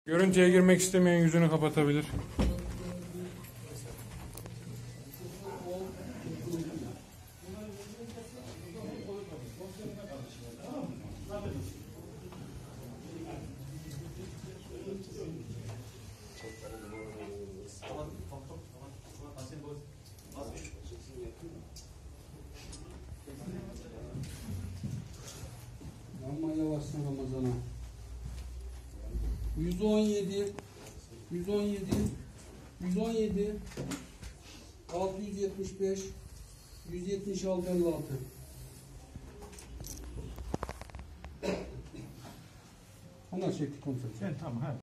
Görüntüye girmek istemeyen yüzünü kapatabilir. Ama yavaşsın Ramazan'a. 117 675 176 56. Onlar çektik komiserim. Tamam.